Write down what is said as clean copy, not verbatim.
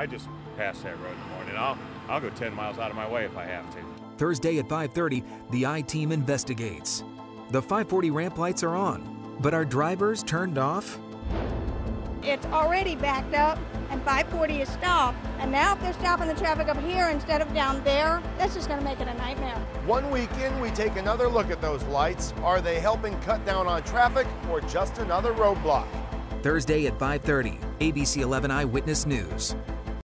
I just pass that road in the morning. I'll go 10 miles out of my way if I have to. Thursday at 5:30, the I-Team investigates. The 540 ramp lights are on, but are drivers turned off? It's already backed up and 540 is stopped. And now if they're stopping the traffic up here instead of down there, that's just going to make it a nightmare. 1 week in, we take another look at those lights. Are they helping cut down on traffic or just another roadblock? Thursday at 5:30, ABC 11 Eyewitness News.